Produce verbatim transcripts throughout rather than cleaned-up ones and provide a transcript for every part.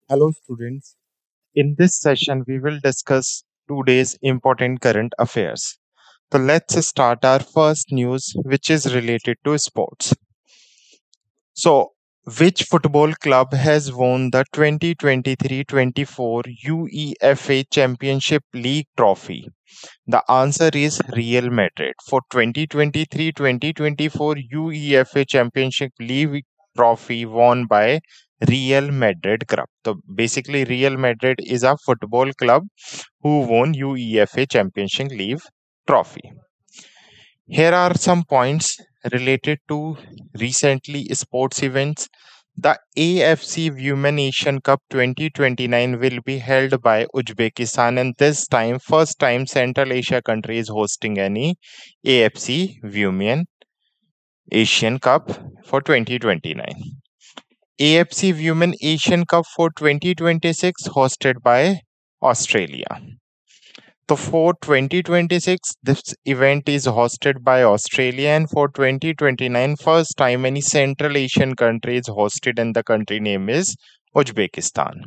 Hello, students. In this session, we will discuss today's important current affairs. So, let's start our first news, which is related to sports. So, which football club has won the twenty twenty-three twenty-four UEFA Championship League trophy? The answer is Real Madrid. For twenty twenty-three twenty twenty-four UEFA Championship League trophy won by Real Madrid club. So basically, Real Madrid is a football club who won UEFA Championship League trophy. Here are some points related to recently sports events. The A F C Women Asian Cup twenty twenty-nine will be held by Uzbekistan, and this time, first time Central Asia country is hosting any A F C Women Asian Cup for twenty twenty-nine. A F C Women Asian Cup for twenty twenty-six hosted by Australia. So for twenty twenty-six, this event is hosted by Australia, and for twenty twenty-nine, first time any Central Asian country is hosted, and the country name is Uzbekistan.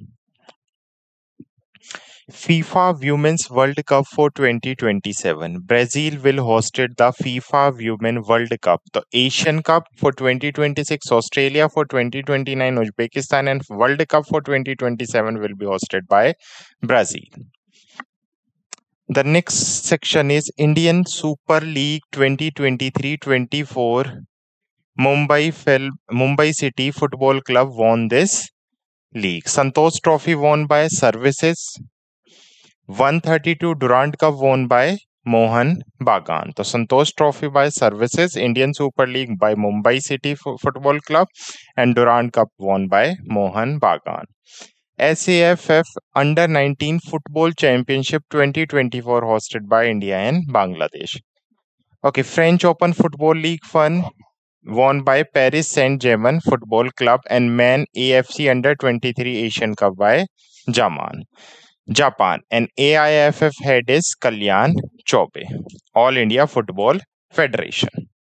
FIFA Women's World Cup for twenty twenty-seven. Brazil will hosted the FIFA Women World Cup. The Asian Cup for twenty twenty-six, Australia for twenty twenty-nine, Uzbekistan, and World Cup for twenty twenty-seven will be hosted by Brazil. The next section is Indian Super League twenty twenty-three twenty-four. Mumbai fell, Mumbai City Football Club won this league. Santosh Trophy won by Services. one thirty-two Durant Cup won by Mohan Bagan. So Santosh Trophy by Services, Indian Super League by Mumbai City F- Football Club, and Durant Cup won by Mohan Bagan. S A F F Under nineteen Football Championship twenty twenty-four hosted by India and Bangladesh. Okay, French Open Football League Fun won by Paris Saint-Germain Football Club, and Men A F C Under twenty-three Asian Cup by Japan. Japan, and A I F F head is Kalyan Chobe, All India Football Federation.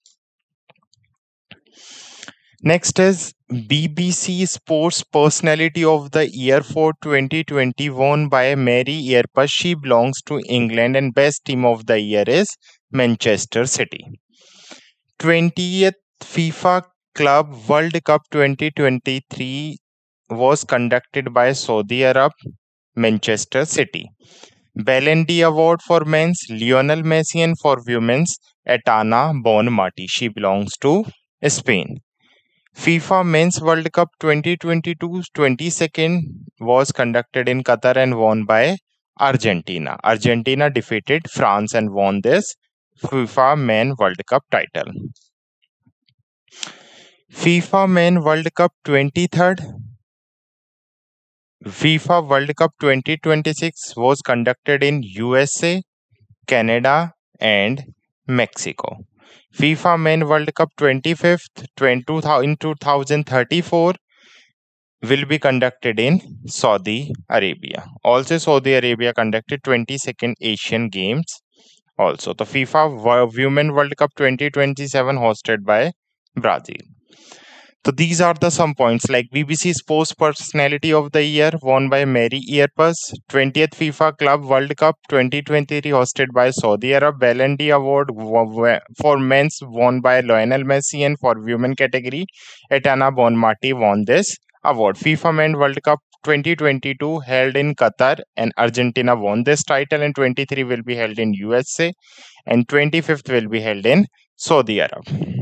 Next is B B C Sports Personality of the Year for twenty twenty won by Mary Earpus. She belongs to England, and best team of the year is Manchester City. twentieth FIFA Club World Cup twenty twenty-three was conducted by Saudi Arab, Manchester City. Ballon d'Or award for men's, Lionel Messi, and for women's, Etana Bonmati. She belongs to Spain. FIFA Men's World Cup twenty twenty-two twenty-second was conducted in Qatar and won by Argentina. Argentina defeated France and won this FIFA Men World Cup title. FIFA Men World Cup twenty-third. FIFA World Cup twenty twenty-six was conducted in U S A, Canada, and Mexico. FIFA Men World Cup twenty-fifth in two thousand thirty-four will be conducted in Saudi Arabia. Also, Saudi Arabia conducted twenty-second Asian Games. Also, the FIFA Women World Cup twenty twenty-seven hosted by Brazil. So these are the some points like B B C Sports Personality of the Year won by Mary Earpus, twentieth FIFA Club World Cup twenty twenty-three hosted by Saudi Arab, Ballon d'Or Award for men's won by Lionel Messi, and for women category, Etana Bonmati won this award. FIFA Men World Cup twenty twenty-two held in Qatar, and Argentina won this title, and twenty-three will be held in U S A, and twenty-fifth will be held in Saudi Arab.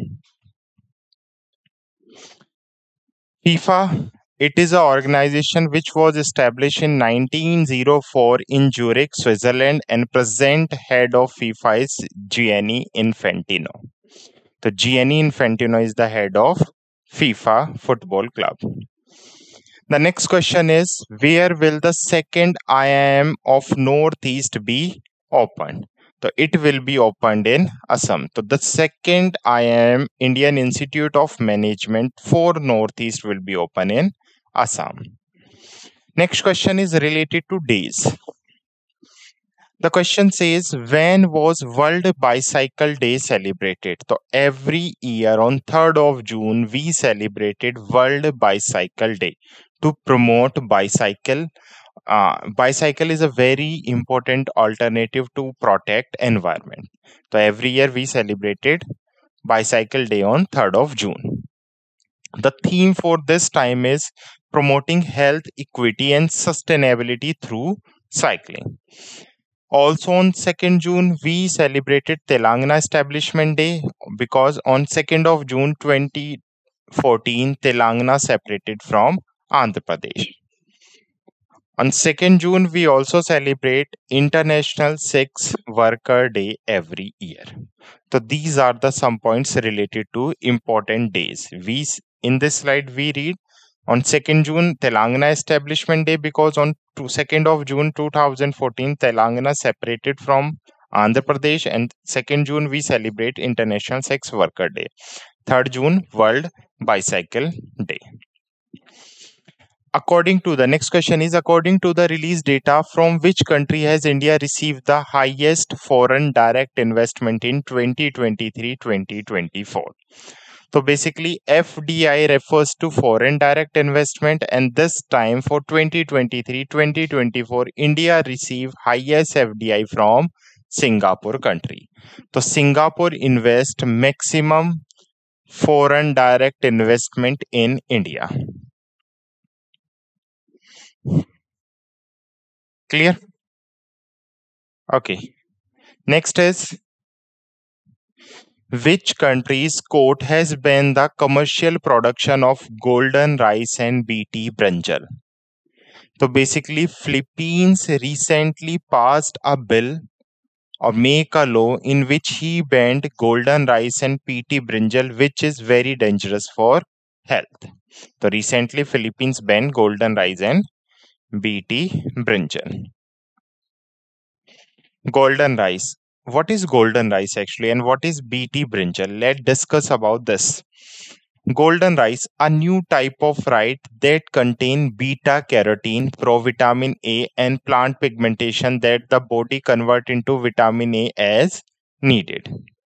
FIFA, it is an organization which was established in nineteen oh four in Zurich, Switzerland, and present head of FIFA is Gianni Infantino. So Gianni Infantino is the head of FIFA Football Club. The next question is, where will the second I I M of Northeast be opened? So it will be opened in Assam. So the second I I M, Indian Institute of Management for Northeast, will be open in Assam. Next question is related to days. The question says, when was World Bicycle Day celebrated? So every year on third of June, we celebrated World Bicycle Day to promote bicycle. Uh, bicycle is a very important alternative to protect environment. So every year we celebrated Bicycle Day on third of June. The theme for this time is promoting health, equity, and sustainability through cycling. Also on second June, we celebrated Telangana Establishment Day because on second of June twenty fourteen, Telangana separated from Andhra Pradesh. On second June, we also celebrate International Sex Worker Day every year. So these are the some points related to important days. We s- in this slide we read on second June Telangana Establishment Day because on to second of June two thousand fourteen Telangana separated from Andhra Pradesh, and second June we celebrate International Sex Worker Day. third June World Bicycle Day. According to the next question is according to the release data, from which country has India received the highest foreign direct investment in twenty twenty-three twenty twenty-four? So basically F D I refers to foreign direct investment, and this time for twenty twenty-three twenty twenty-four India received highest F D I from Singapore country. So Singapore invest maximum foreign direct investment in India. Clear? Okay. Next is, which country's court has banned the commercial production of golden rice and B T brinjal? So basically, Philippines recently passed a bill or make a law in which he banned golden rice and P T brinjal, which is very dangerous for health. So recently, Philippines banned golden rice and B T brinjal. Golden rice. What is golden rice actually, and what is B T brinjal? Let's discuss about this. Golden rice, a new type of rice that contain beta carotene, provitamin A, and plant pigmentation that the body convert into vitamin A as needed.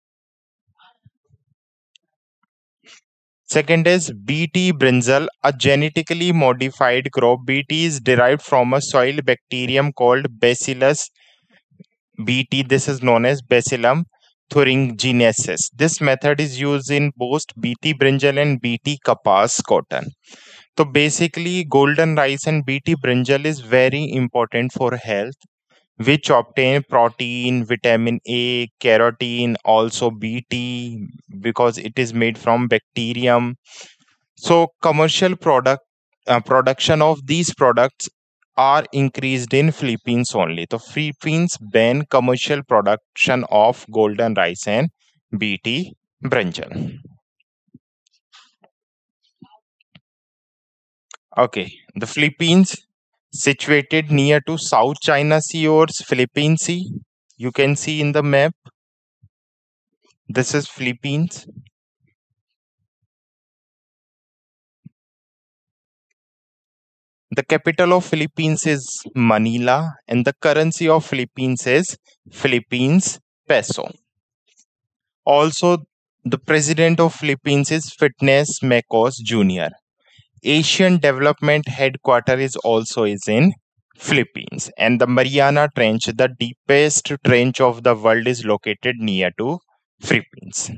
Second is B T brinjal, a genetically modified crop. B T is derived from a soil bacterium called Bacillus B T. This is known as Bacillum thuringiensis. This method is used in both B T brinjal and B T kapas cotton. So basically, golden rice and B T brinjal is very important for health, which obtain protein, vitamin A, carotene, also B T because it is made from bacterium. So commercial product uh, production of these products are increased in Philippines only. The Philippines ban commercial production of golden rice and B T brinjal. Okay, the Philippines situated near to South China Sea or Philippine Sea. You can see in the map. This is Philippines. The capital of Philippines is Manila, and the currency of Philippines is Philippines peso. Also, the president of Philippines is Fitness Marcos Junior Asian Development Headquarters is also is in Philippines, and the Mariana Trench, the deepest trench of the world, is located near to Philippines.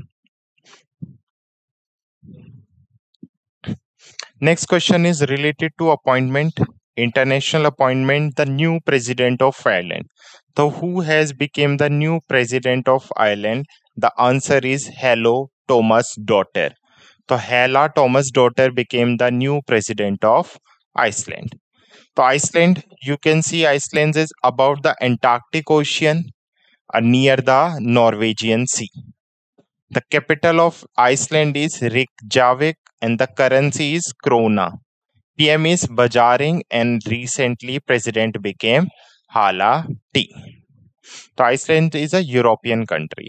Next question is related to appointment, international appointment, the new president of Ireland. So who has become the new president of Ireland? The answer is Hello Thomas Daughter. So Hela Thomas Daughter became the new president of Iceland. So Iceland, you can see Iceland is about the Antarctic Ocean, uh, near the Norwegian Sea. The capital of Iceland is Reykjavik, and the currency is krona. P M is Bajaring, and recently president became Hala T. So Iceland is a European country.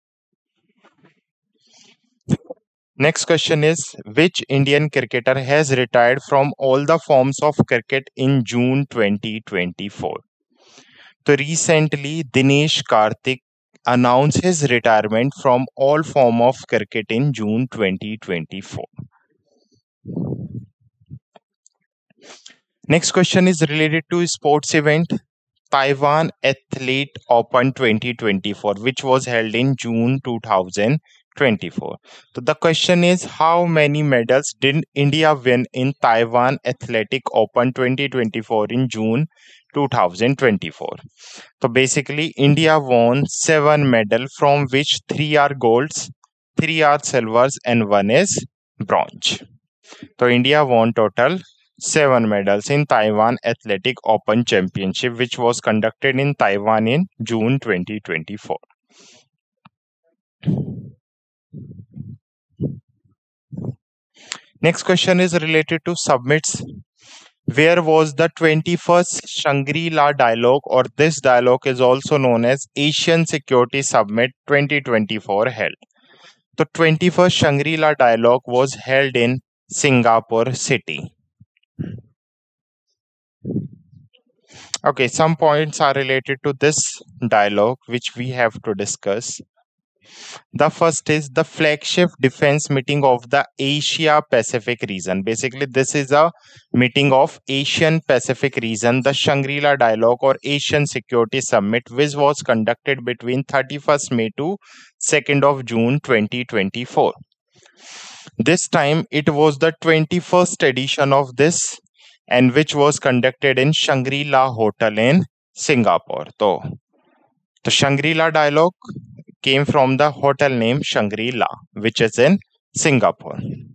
Next question is, which Indian cricketer has retired from all the forms of cricket in June twenty twenty-four? So recently, Dinesh Karthik announced his retirement from all form of cricket in June twenty twenty-four. Next question is related to sports event. Taiwan Athlete Open twenty twenty-four, which was held in June two thousand twenty-four. So the question is, how many medals did India win in Taiwan Athletic Open twenty twenty-four in June two thousand twenty-four? So basically, India won seven medals, from which three are golds, three are silvers, and one is bronze. So India won total seven medals in Taiwan Athletic Open Championship, which was conducted in Taiwan in June twenty twenty-four. Next question is related to summits. Where was the twenty-first Shangri-La Dialogue, or this dialogue is also known as Asian Security Summit twenty twenty-four, held? The twenty-first Shangri-La Dialogue was held in Singapore City. Okay, some points are related to this dialogue which we have to discuss. The first is the flagship defense meeting of the Asia Pacific region. Basically, this is a meeting of Asian Pacific region, the Shangri-La Dialogue or Asian Security Summit, which was conducted between thirty-first May to second of June twenty twenty-four. This time it was the twenty-first edition of this, and which was conducted in Shangri-La Hotel in Singapore. So, the Shangri-La Dialogue came from the hotel name Shangri-La, which is in Singapore.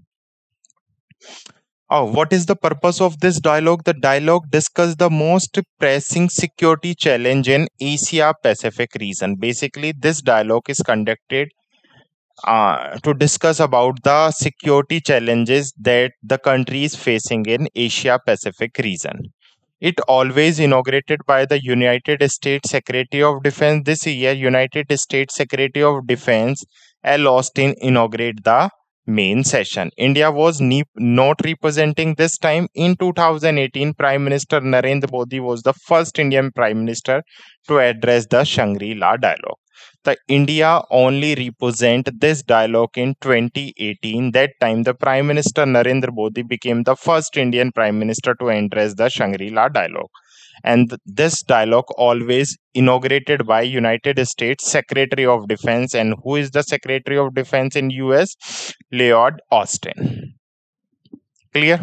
Oh, what is the purpose of this dialogue? The dialogue discussed the most pressing security challenge in Asia Pacific region. Basically, this dialogue is conducted uh, to discuss about the security challenges that the country is facing in Asia Pacific region. It always inaugurated by the United States Secretary of Defense. This year, United States Secretary of Defense L. Austin inaugurated the main session. India was ne- not representing this time. In two thousand eighteen, Prime Minister Narendra Modi was the first Indian Prime Minister to address the Shangri-La Dialogue. The India only represent this dialogue in twenty eighteen. That time, the Prime Minister Narendra Modi became the first Indian Prime Minister to address the Shangri-La Dialogue. And this dialogue always inaugurated by United States Secretary of Defense. And who is the Secretary of Defense in U S? Lloyd Austin. Clear?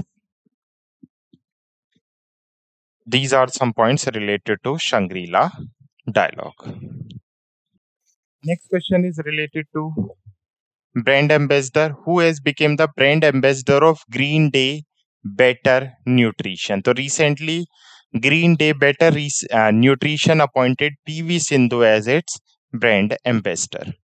These are some points related to Shangri-La Dialogue. Next question is related to brand ambassador. Who has become the brand ambassador of Green Day Better Nutrition? So recently, Green Day Better Re- uh, Nutrition appointed P V Sindhu as its brand ambassador.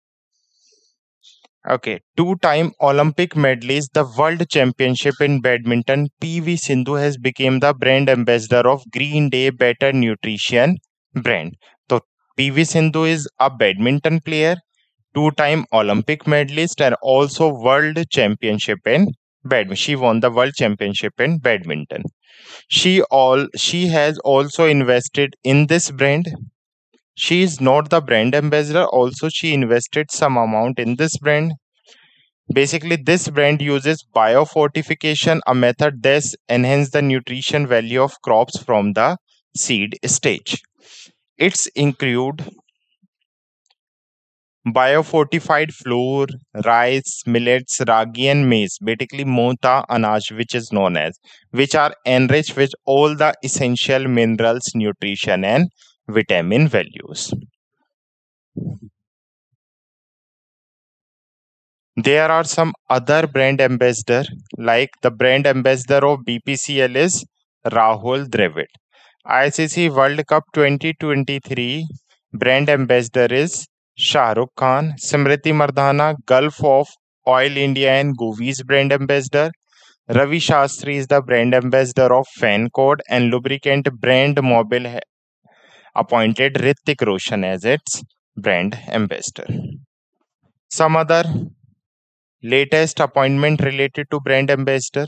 Okay, two-time Olympic medalist, the World Championship in badminton, P V Sindhu has become the brand ambassador of Green Day Better Nutrition brand. So P V Sindhu is a badminton player, two-time Olympic medalist, and also World Championship in badminton. She won the World Championship in badminton. She all she has also invested in this brand. She is not the brand ambassador. Also, she invested some amount in this brand. Basically, this brand uses biofortification, a method that enhances the nutrition value of crops from the seed stage. It's include biofortified flour, rice, millets, ragi, and maize, basically mota anaj, which is known as, which are enriched with all the essential minerals, nutrition, and vitamin values. There are some other brand ambassador, like the brand ambassador of B P C L is Rahul Dravid. I C C World Cup twenty twenty-three brand ambassador is Shah Rukh Khan. Smriti Mardana, Gulf of Oil India and Govies brand ambassador. Ravi Shastri is the brand ambassador of Fancode, and lubricant brand Mobil appointed Hrithik Roshan as its brand ambassador. Some other latest appointment related to brand ambassador.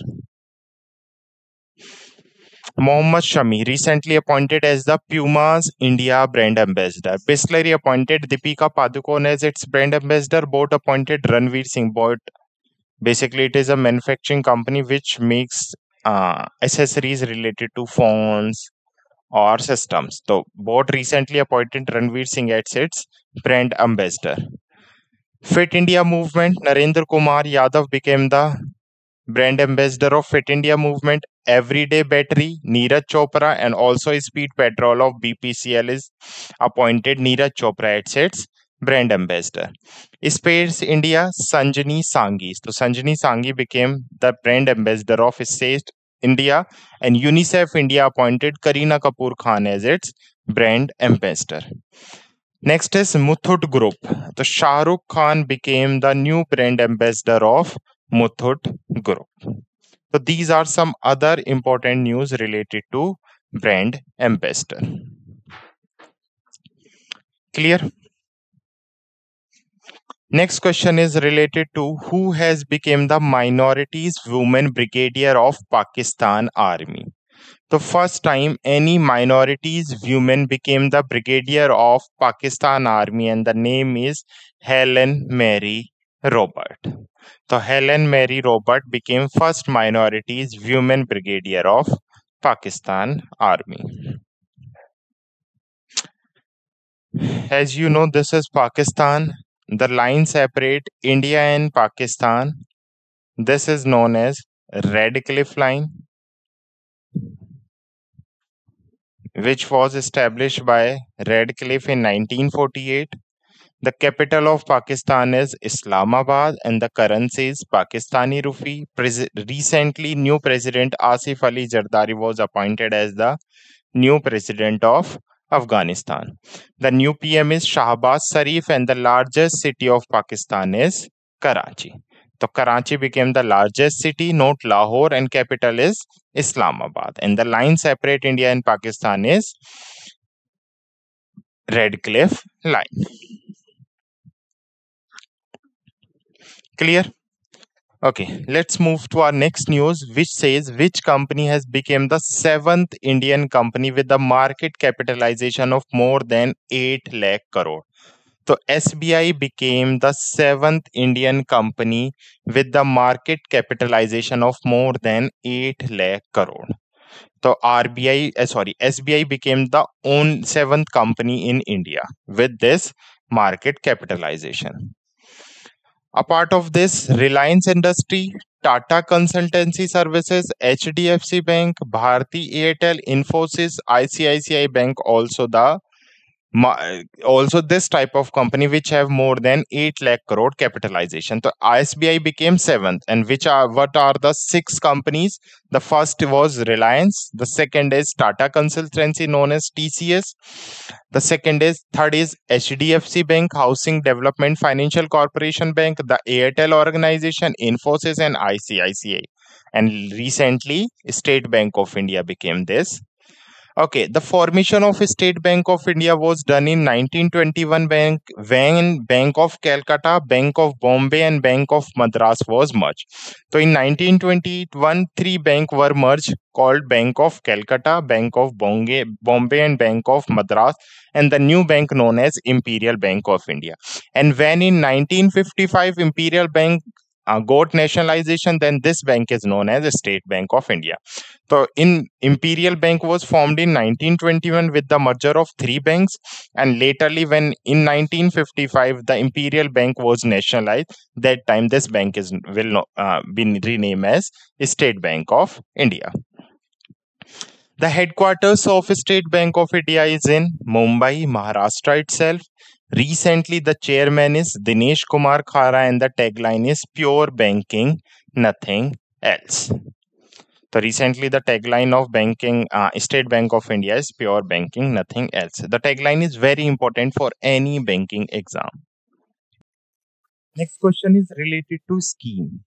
Mohammad Shami, recently appointed as the Puma's India brand ambassador. Bisleri appointed Deepika Padukone as its brand ambassador. Boat appointed Ranveer Singh. Boat, basically, it is a manufacturing company which makes uh, accessories related to phones or systems. So, board recently appointed Ranveer Singh as its brand ambassador. Fit India movement, Narendra Kumar Yadav became the brand ambassador of Fit India movement. Everyday Battery, Neeraj Chopra, and also Speed Petrol of B P C L is appointed Neeraj Chopra as its brand ambassador. Space India, Sanjani Sanghi. So Sanjani Sanghi became the brand ambassador of Space India, and UNICEF India appointed Kareena Kapoor Khan as its brand ambassador. Next is Muthoot Group. So Shah Rukh Khan became the new brand ambassador of Muthoot Group. So these are some other important news related to brand ambassador. Clear? Next question is related to who has become the minorities women brigadier of Pakistan Army. The first time any minorities women became the brigadier of Pakistan Army, and the name is Helen Mary Robert. So Helen Mary Robert became first minorities women brigadier of Pakistan Army. As you know, this is Pakistan. The line separate India and Pakistan. This is known as Red Cliff Line, which was established by Radcliffe in nineteen forty-eight. The capital of Pakistan is Islamabad, and the currency is Pakistani rupee. Pres- recently, new president Asif Ali Zardari was appointed as the new president of Afghanistan. The new P M is Shahbaz Sharif, and the largest city of Pakistan is Karachi. So Karachi became the largest city, not Lahore, and capital is Islamabad. And the line separate India and Pakistan is Red Cliff Line. Clear? Okay, let's move to our next news, which says which company has become the seventh Indian company with the market capitalization of more than eight lakh crore. So S B I became the seventh Indian company with the market capitalization of more than eight lakh crore. So R B I, uh, sorry, S B I became the own seventh company in India with this market capitalization. A part of this, Reliance Industry, Tata Consultancy Services, H D F C Bank, Bharti Airtel, Infosys, I C I C I Bank, also the also this type of company which have more than eight lakh crore capitalization. So S B I became seventh, and which are what are the six companies? The first was Reliance, the second is Tata Consultancy known as T C S, the second is third is H D F C Bank, Housing Development Financial Corporation Bank, the Airtel organization, Infosys, and I C I C I. And recently State Bank of India became this. Okay, the formation of State Bank of India was done in nineteen twenty-one bank, when Bank of Calcutta, Bank of Bombay, and Bank of Madras was merged. So in nineteen twenty-one, three banks were merged called Bank of Calcutta, Bank of Bombay, Bombay, and Bank of Madras, and the new bank known as Imperial Bank of India. And when in nineteen fifty-five Imperial Bank uh, got nationalization, then this bank is known as State Bank of India. So in Imperial Bank was formed in nineteen twenty-one with the merger of three banks, and laterly when in nineteen fifty-five the Imperial Bank was nationalized, that time this bank is will not, uh, be renamed as State Bank of India. The headquarters of State Bank of India is in Mumbai, Maharashtra itself. Recently, the chairman is Dinesh Kumar Khara, and the tagline is Pure Banking, Nothing Else. So recently, the tagline of banking, uh, State Bank of India is Pure Banking, Nothing Else. The tagline is very important for any banking exam. Next question is related to scheme.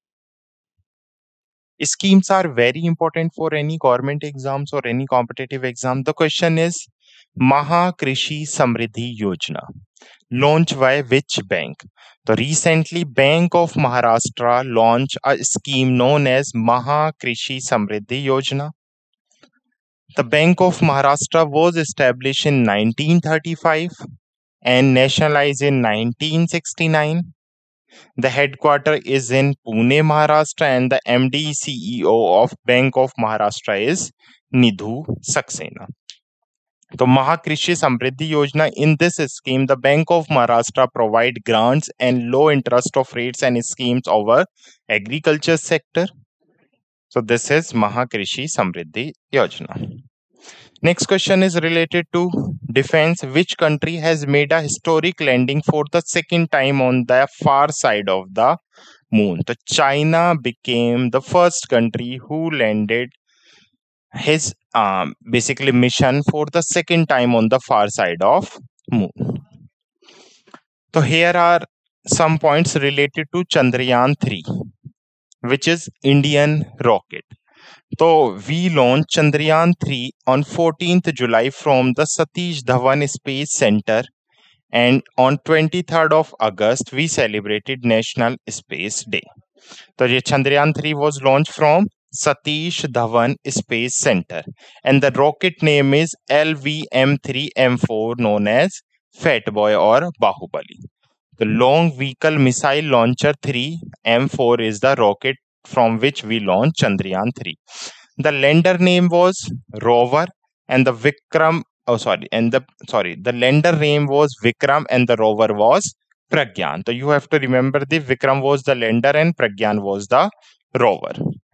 Schemes are very important for any government exams or any competitive exam. The question is Maha Krishi Samriddhi Yojana, launched by which bank? So recently, Bank of Maharashtra launched a scheme known as Maha Krishi Samriddhi Yojana. The Bank of Maharashtra was established in nineteen thirty-five and nationalized in nineteen sixty-nine. The headquarter is in Pune, Maharashtra, and the M D C E O of Bank of Maharashtra is Nidhu Saxena. So Mahakrishi Samriddhi Yojana, in this scheme, the Bank of Maharashtra provide grants and low interest of rates and schemes over agriculture sector. So this is Mahakrishi Samriddhi Yojana. Next question is related to defense. Which country has made a historic landing for the second time on the far side of the moon? So China became the first country who landed his um, basically mission for the second time on the far side of moon. So here are some points related to Chandrayaan three, which is Indian rocket. So we launched Chandrayaan three on fourteenth July from the Satish Dhawan Space Center, and on twenty-third of August we celebrated National Space Day. So Chandrayaan three was launched from Satish Dhawan Space Center, and the rocket name is L V M three M four, known as Fat Boy or Bahubali. The Long Vehicle Missile Launcher three M four is the rocket from which we launched Chandrayaan three. The lander name was Rover, and the Vikram. Oh, sorry, and the sorry, the lander name was Vikram, and the rover was Pragyan. So you have to remember the Vikram was the lander and Pragyan was the rover.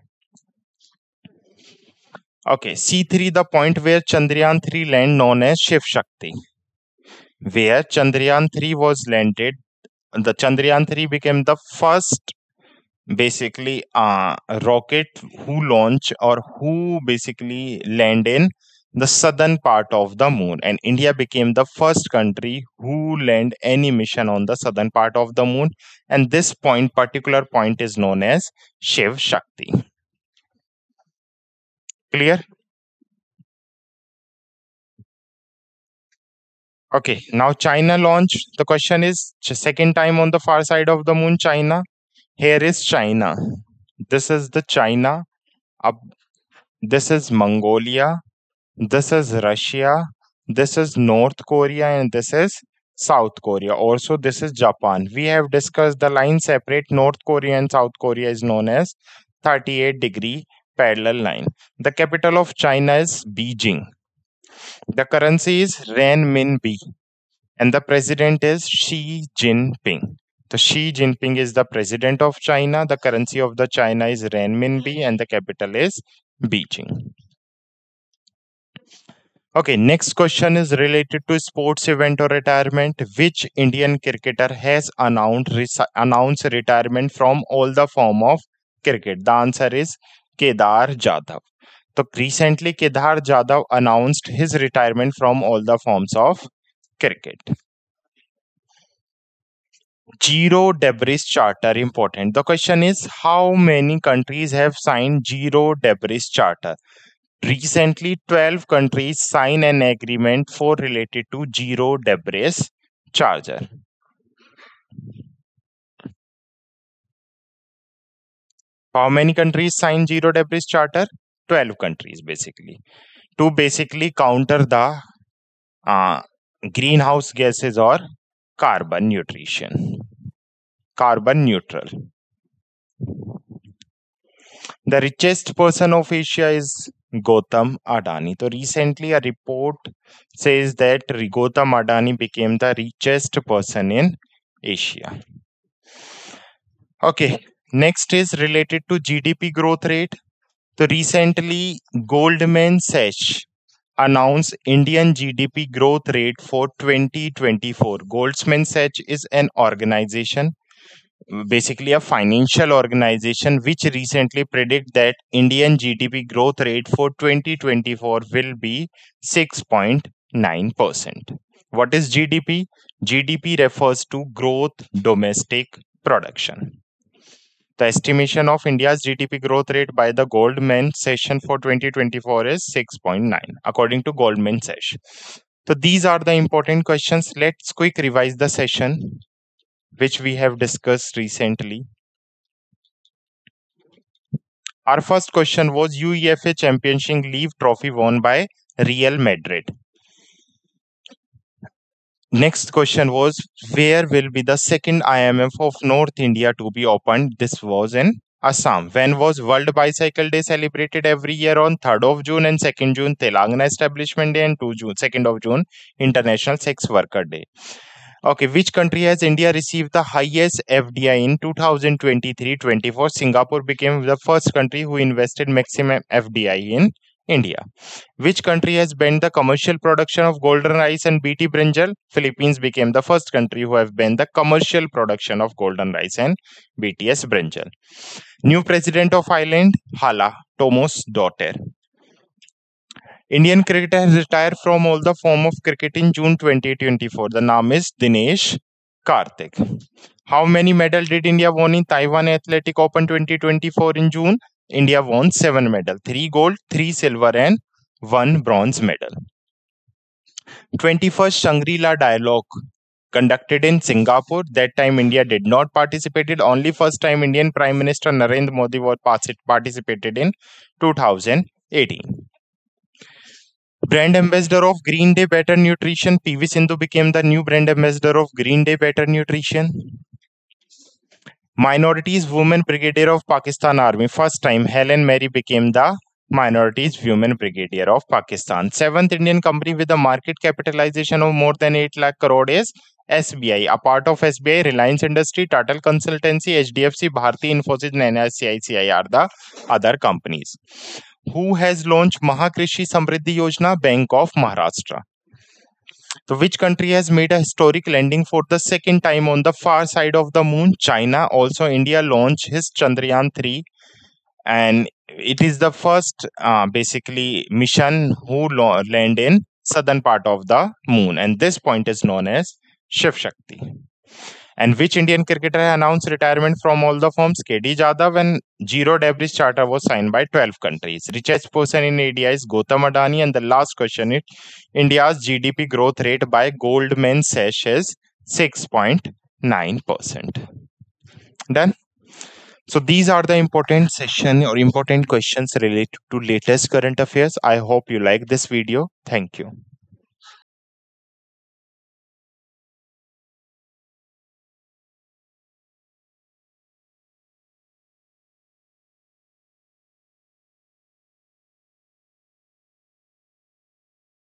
Okay, C three, the point where Chandrayaan three land, known as Shiv Shakti. Where Chandrayaan three was landed, the Chandrayaan three became the first basically uh, rocket who launch or who basically land in the southern part of the moon, and India became the first country who land any mission on the southern part of the moon, and this point particular point is known as Shiv Shakti. Clear? Okay, now China launched. The question is, second time on the far side of the moon, China. Here is China. This is the China. Up, this is Mongolia. This is Russia. This is North Korea, and this is South Korea. Also, this is Japan. We have discussed the line separate North Korea and South Korea is known as thirty-eight degree parallel line. The capital of China is Beijing. The currency is renminbi, and the president is Xi Jinping. So Xi Jinping is the president of China. The currency of the China is renminbi, and the capital is Beijing. Okay, next question is related to sports event or retirement. Which Indian cricketer has announced announced retirement from all the form of cricket? The answer is Kedar Jadhav. So recently Kedar Jadhav announced his retirement from all the forms of cricket. Zero debris charter, important. The question is, how many countries have signed zero debris charter? Recently, twelve countries signed an agreement for related to zero debris charger. How many countries signed zero debris charter? twelve countries basically. To basically counter the uh, greenhouse gases or carbon nutrition. Carbon neutral. The richest person of Asia is Gautam Adani. So recently a report says that Gautam Adani became the richest person in Asia. Okay, next is related to G D P growth rate. So recently Goldman Sachs announced Indian G D P growth rate for twenty twenty-four. Goldman Sachs is an organization, basically a financial organization, which recently predict that Indian G D P growth rate for twenty twenty-four will be six point nine percent. What is G D P? G D P refers to growth domestic production. The estimation of India's G D P growth rate by the Goldman Sachs for twenty twenty-four is six point nine, according to Goldman Sachs. So these are the important questions. Let's quick revise the session which we have discussed recently. Our first question was UEFA Championship League trophy won by Real Madrid. Next question was, where will be the second I M F of North India to be opened? This was in Assam. When was World Bicycle Day celebrated every year on third of June and second June Telangana Establishment Day and two June, second of June International Sex Worker Day. Okay, which country has India received the highest F D I in twenty twenty-three twenty-four? Singapore became the first country who invested maximum F D I in India. Which country has banned the commercial production of golden rice and B T brinjal? Philippines became the first country who have banned the commercial production of golden rice and B T S brinjal. New president of Ireland, Hala Tomos daughter. Indian cricketer has retired from all the form of cricket in June twenty twenty-four. The name is Dinesh Karthik. How many medals did India won in Taiwan Athletic Open twenty twenty-four in June? India won seven medals, three gold, three silver and one bronze medal. twenty-first Shangri-La Dialogue conducted in Singapore. That time India did not participate. Only first time Indian Prime Minister Narendra Modi was participated in two thousand eighteen. Brand ambassador of Green Day Better Nutrition, P V Sindhu became the new brand ambassador of Green Day Better Nutrition. Minorities Women Brigadier of Pakistan Army, first time Helen Mary became the Minorities Women Brigadier of Pakistan. Seventh Indian company with a market capitalization of more than eight lakh crore is S B I. A part of S B I, Reliance Industry, Tata Consultancy, H D F C, Bharti Infosys and N I C I C I are the other companies. Who has launched Mahakrishi Samriddhi Yojana? Bank of Maharashtra. So which country has made a historic landing for the second time on the far side of the moon? China. Also, India launched his Chandrayaan three, and it is the first uh, basically mission who land in southern part of the moon, and this point is known as Shiv Shakti. And which Indian cricketer announced retirement from all the forms? K D Jadhav, when Zero Debris Charter was signed by twelve countries. Richest person in India is Gautam Adani. And the last question is, India's G D P growth rate by Goldman Sachs is six point nine percent. Done. So these are the important session or important questions related to latest current affairs. I hope you like this video. Thank you.